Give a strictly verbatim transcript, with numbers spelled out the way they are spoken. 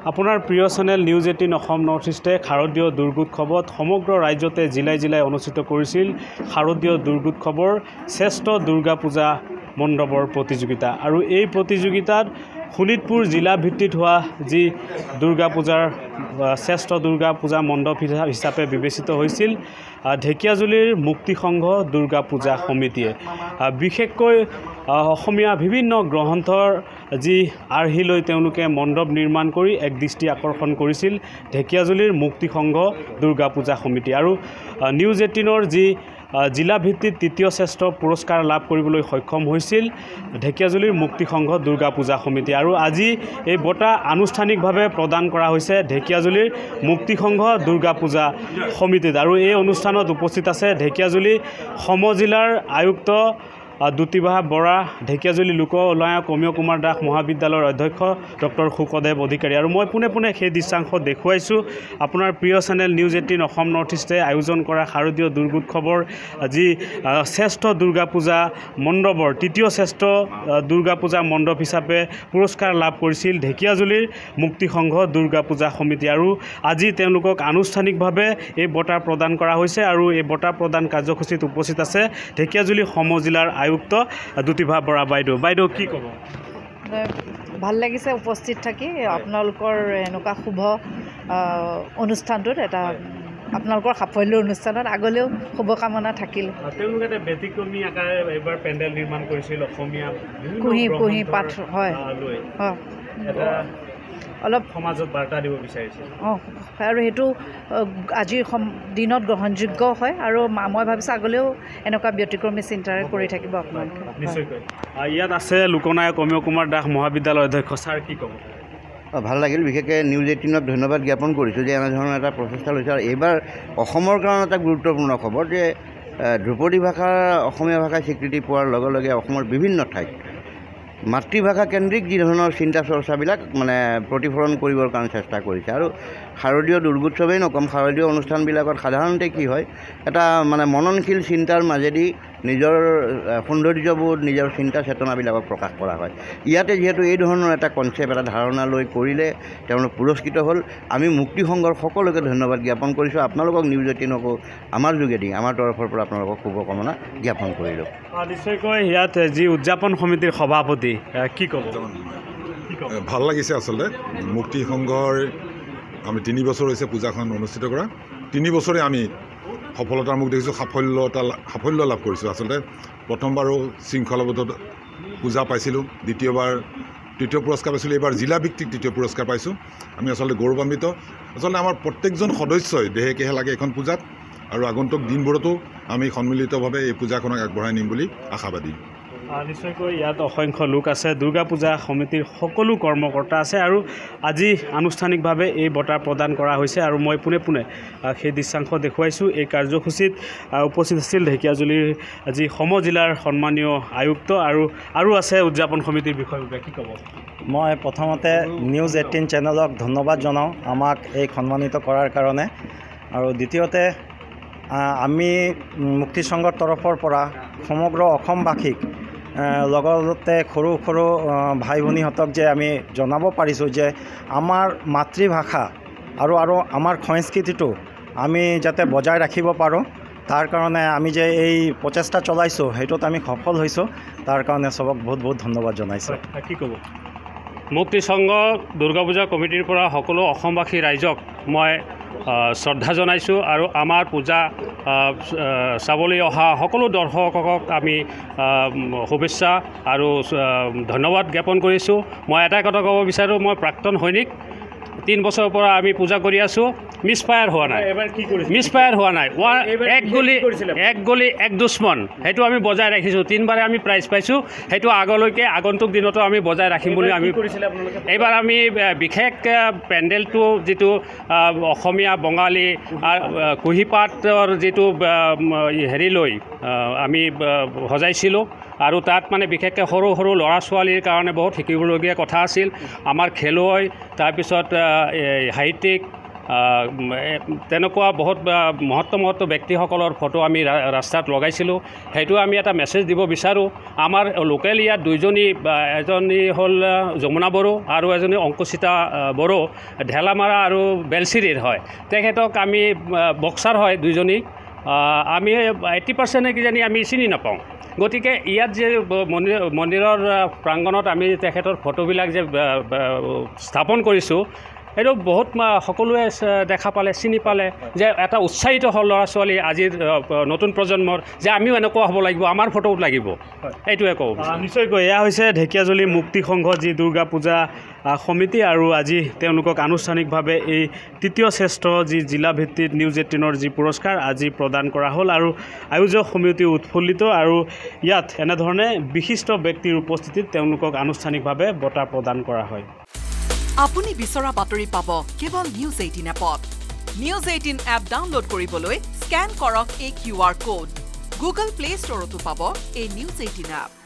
আপোনাৰ প্ৰিয় channel news eighteen Assam north ইষ্টে শাৰদীয় দুৰ্গোৎসৱত সমগ্ৰ ৰাজ্যতে জিলাই জিলাই অনুষ্ঠিত কৰিছিল শাৰদীয় দুৰ্গোৎসৱৰ শ্ৰেষ্ঠ দুৰ্গা পূজা মণ্ডপৰ প্ৰতিযোগিতা আৰু এই প্ৰতিযোগিতাত শোণিতপুৰ জিলা ভিত্তিত হোৱা যি দুৰ্গা পূজাৰ শ্ৰেষ্ঠ দুৰ্গা পূজা মণ্ডপ হিচাপে বিবেচিত হৈছিল ঢেকিয়াজুলিৰ মুক্তি সংঘ দুৰ্গা পূজা সমিতিয়ে বিশেষকৈ অসমীয়া বিভিন্ন গ্ৰন্থৰ যি আৰ্হি লৈ তেওঁলোকে মণ্ডপ নিৰ্মাণ কৰি এক দৃষ্টি আকৰ্ষণ কৰিছিল ঢেকিয়াজুলিৰ মুক্তি সংঘ দুৰ্গা পূজা সমিতি আৰু নিউজ এইটিনৰ যি জিলা ভিত্তিত তৃতীয় শ্ৰেষ্ঠ পুৰস্কাৰ লাভ কৰিবলৈ সক্ষম হৈছিল ঢেকিয়াজুলিৰ মুক্তি সংঘ দুৰ্গা পূজা সমিতি আৰু আজি এই বঁটা আনুষ্ঠানিকভাৱে প্ৰদান কৰা হৈছে ঢেকিয়াজুলিৰ মুক্তি সংঘ দুৰ্গা পূজা সমিতিত আৰু এই অনুষ্ঠানত উপস্থিত আছে ঢেকিয়াজুলি সমজিলাৰ আয়ুক্ত দুতিবাহা বৰা ঢেকিয়াজুলি লোক উন্নয়ন কমীয় কুমাৰ দাস মহাবিদ্যালয়ৰ অধ্যক্ষ ডক্টৰ সুকদেৱ অধিকাৰী আৰু মই পোনে পোনে সেই দৃশ্যাংশ দেখুৱাইছোঁ আপোনাৰ প্ৰিয় channel news eighteen Assam north ইষ্টে আয়োজন কৰা শাৰদীয় দুৰ্গোৎসৱৰ যি শ্ৰেষ্ঠ দুৰ্গা পূজা মণ্ডপৰ তৃতীয় শ্ৰেষ্ঠ দুৰ্গা পূজা মণ্ডপ হিচাপে পুৰস্কাৰ লাভ কৰিছিল ঢেকিয়াজুলিৰ মুক্তি সংঘ দুৰ্গা পূজা সমিতি আৰু আজি তেওঁলোকক আনুষ্ঠানিকভাৱে এই বঁটা প্ৰদান কৰা হৈছে আৰু এই বঁটা প্ৰদান কাৰ্যসূচীত উপস্থিত আছে ঢেকিয়াজুলি সমজিলাৰ আয়ুক্ত দুতিবাহা বৰা বাইদেউ বাইদেউ কি ক'ব ভাল লাগিছে উপস্থিত থাকি আপোনালোকৰ এনেকুৱা শুভ অনুষ্ঠানটোত এটা আপোনালোকৰ সাফল্যৰ অনুষ্ঠানত আগলৈও শুভকামনা থাকিল তেওঁলোকে এটা ব্যতিক্ৰমী আকাৰে এইবাৰ পেণ্ডেল নিৰ্মাণ কৰিছিল অসমীয়া কুঁহি কুঁহি পাঠ হয় হয় অলপ সমাজত বাৰ্তা দিব বিচাৰিছে অঁ আৰু সেইটো আজিৰ দিনত গ্ৰহণযোগ্য হয় আৰু মই ভাবিছোঁ আগলৈও এনেকুৱা ব্যতিক্ৰমী চিন্তাৰে কৰি থাকিব আপোনালোকে নিশ্চয়কৈ ইয়াত আছে লোকনায়ক কমীয় কুমাৰ দাস মহাবিদ্যালয়ৰ অধ্যক্ষ ছাৰ কি ক'ব ভাল লাগিল বিশেষকৈ নিউজ এইটিনক ধন্যবাদ জ্ঞাপন কৰিছোঁ যে এনেধৰণৰ এটা প্ৰচেষ্টা লৈছে আৰু এইবাৰ অসমৰ কাৰণে এটা গুৰুত্বপূৰ্ণ খবৰ যে ধ্ৰুপদী ভাষা অসমীয়া ভাষাই স্বীকৃতি পোৱাৰ লগে লগে অসমৰ বিভিন্ন ঠাইত মাতৃভাষা কেন্দ্ৰিক যি ধৰণৰ চিন্তা চৰ্চাবিলাক মানে প্ৰতিফলন কৰিবৰ কাৰণে চেষ্টা কৰিছে আৰু শাৰদীয় দুৰ্গোৎসৱেই নকম শাৰদীয় অনুষ্ঠানবিলাকত সাধাৰণতে কি হয় এটা মানে মননশীল চিন্তাৰ মাজেদি নিজৰ সৌন্দৰ্যবোধ নিজৰ চিন্তা চেতনাবিলাকক প্ৰকাশ কৰা হয় ইয়াতে যিহেতু এই ধৰণৰ এটা কনচেপ্ট এটা ধাৰণা লৈ কৰিলে তেওঁলোক পুৰস্কৃত হ'ল আমি মুক্তি সংঘৰ সকলোকে ধন্যবাদ জ্ঞাপন কৰিছোঁ আপোনালোকক নিউজ এইটিনকো আমাৰ যোগেদি আমাৰ তৰফৰ পৰা আপোনালোকক শুভকামনা জ্ঞাপন কৰিলোঁ নিশ্চয়কৈ ইয়াত যি উদযাপন সমিতিৰ সভাপতি কি ক'ব ভাল লাগিছে আচলতে মুক্তি সংঘৰ আমি তিনি বছৰ হৈছে পূজাখন অনুষ্ঠিত কৰা তিনি বছৰে আমি সফলতাৰ মুখ দেখিছোঁ সাফল্যতা সাফল্য লাভ কৰিছোঁ আচলতে প্ৰথমবাৰো শৃংখলাবদ্ধ পূজা পাইছিলোঁ দ্বিতীয়বাৰ তৃতীয় পুৰস্কাৰ পাইছিলোঁ এইবাৰ জিলা ভিত্তিক তৃতীয় পুৰস্কাৰ পাইছোঁ আমি আচলতে গৌৰৱান্বিত আচলতে আমাৰ প্ৰত্যেকজন সদস্যই দেহে কেহে লাগে এইখন পূজাত আৰু আগন্তুক দিনবোৰতো আমি সন্মিলিতভাৱে এই পূজাখনক আগবঢ়াই নিম বুলি আশাবাদী নিশ্চয়কৈ ইয়াত অসংখ্য লোক আছে দুৰ্গা পূজা সমিতিৰ সকলো কৰ্মকৰ্তা আছে আৰু আজি আনুষ্ঠানিকভাৱে এই বঁটা প্ৰদান কৰা হৈছে আৰু মই পোনে পোনে সেই দৃশ্যাংশ দেখুৱাইছোঁ এই কাৰ্যসূচীত উপস্থিত আছিল ঢেকিয়াজুলিৰ যি সমজিলাৰ সন্মানীয় আয়ুক্ত আৰু আৰু আছে উদযাপন সমিতিৰ বিষয়ে কি ক'ব মই প্ৰথমতে নিউজ এইটিন চেনেলক ধন্যবাদ জনাওঁ আমাক এই সন্মানিত কৰাৰ কাৰণে আৰু দ্বিতীয়তে আমি মুক্তি সংঘৰ তৰফৰ পৰা সমগ্ৰ অসমবাসীক লগতে সৰু সৰু ভাই ভনীহঁতক যে আমি জনাব পাৰিছোঁ যে আমাৰ মাতৃভাষা আৰু আৰু আমাৰ সংস্কৃতিটো আমি যাতে বজাই ৰাখিব পাৰোঁ তাৰ কাৰণে আমি যে এই প্ৰচেষ্টা চলাইছোঁ সেইটোত আমি সফল হৈছোঁ তাৰ কাৰণে চবক বহুত বহুত ধন্যবাদ জনাইছোঁ কি ক'ব মুক্তি সংঘ দুৰ্গা পূজা কমিটিৰ পৰা সকলো অসমবাসী ৰাইজক মই শ্ৰদ্ধা জনাইছোঁ আৰু আমাৰ পূজা চাবলৈ অহা সকলো দৰ্শকক আমি শুভেচ্ছা আৰু ধন্যবাদ জ্ঞাপন কৰিছোঁ মই এটা কথা ক'ব বিচাৰোঁ মই প্ৰাক্তন সৈনিক তিন বছৰৰ পৰা আমি পূজা কৰি আছোঁ মিছফায়াৰ হোৱা নাই মিছফায়াৰ হোৱা নাই এক গুলি এক গুলি এক দুশ্মন সেইটো আমি বজাই ৰাখিছোঁ তিনিবাৰে আমি প্ৰাইজ পাইছোঁ সেইটো আগলৈকে আগন্তুক দিনতো আমি বজাই ৰাখিম বুলি আমি এইবাৰ আমি বিশেষ পেণ্ডেলটো যিটো অসমীয়া বঙালী কুঁহিপাতৰ যিটো হেৰি লৈ আমি সজাইছিলোঁ আৰু তাত মানে বিশেষকৈ সৰু সৰু ল'ৰা ছোৱালীৰ কাৰণে বহুত শিকিবলগীয়া কথা আছিল আমাৰ খেলুৱৈ তাৰপিছত সাহিত্যিক তেনেকুৱা বহুত মহত্ব মহত্ব ব্যক্তিসকলৰ ফটো আমি ৰাস্তাত লগাইছিলোঁ সেইটো আমি এটা মেছেজ দিব বিচাৰোঁ আমাৰ লোকেল ইয়াত দুইজনী এজনী হ'ল যমুনা বড়ো আৰু এজনী অংকুচিতা বড়ো ঢেলামাৰা আৰু বেলচিৰিৰ হয় তেখেতক আমি বক্সাৰ হয় দুইজনী আমি এইটি পাৰ্চেণ্টে কিজানি আমি চিনি নাপাওঁ গতিকে ইয়াত যে মন্দিৰ মন্দিৰৰ প্ৰাংগণত আমি তেখেতৰ ফটোবিলাক যে স্থাপন কৰিছোঁ এইটো বহুত সকলোৱে দেখা পালে চিনি পালে যে এটা উৎসাহিত হ'ল ল'ৰা ছোৱালী আজিৰ নতুন প্ৰজন্মৰ যে আমিও এনেকুৱা হ'ব লাগিব আমাৰ ফটোও লাগিব এইটোৱে কওঁ নিশ্চয়কৈ এয়া হৈছে ঢেকীয়াজুলি মুক্তি সংঘ যি দুৰ্গা পূজা সমিতি আৰু আজি তেওঁলোকক আনুষ্ঠানিকভাৱে এই তৃতীয় শ্ৰেষ্ঠ যি জিলা ভিত্তিত নিউজ এইটিনৰ যি পুৰস্কাৰ আজি প্ৰদান কৰা হ'ল আৰু আয়োজক সমিতি উৎফুল্লিত আৰু ইয়াত এনেধৰণে বিশিষ্ট ব্যক্তিৰ উপস্থিতিত তেওঁলোকক আনুষ্ঠানিকভাৱে বঁটা প্ৰদান কৰা হয় আপুনি বিচৰা বাতৰি পাব কেৱল নিউজ এইটিন এপত নিউজ এইটিন এপ ডাউনলোড কৰিবলৈ স্ক্যান কৰক এই Q R code Google Play ষ্টৰতো পাব এই নিউজ এইটিন এপ